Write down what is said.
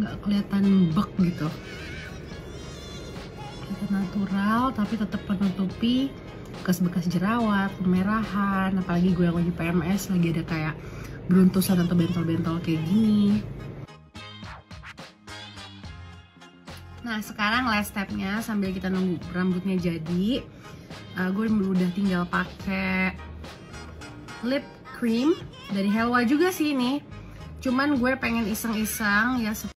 nggak kelihatan bek gitu, kelihatan natural tapi tetap menutupi bekas-bekas jerawat, kemerahan. Apalagi gue yang lagi PMS, lagi ada kayak beruntusan atau bentol-bentol kayak gini. Nah sekarang last stepnya sambil kita nunggu rambutnya jadi, gue udah tinggal pakai lip cream dari Helwa juga sih ini. Cuman gue pengen iseng-iseng ya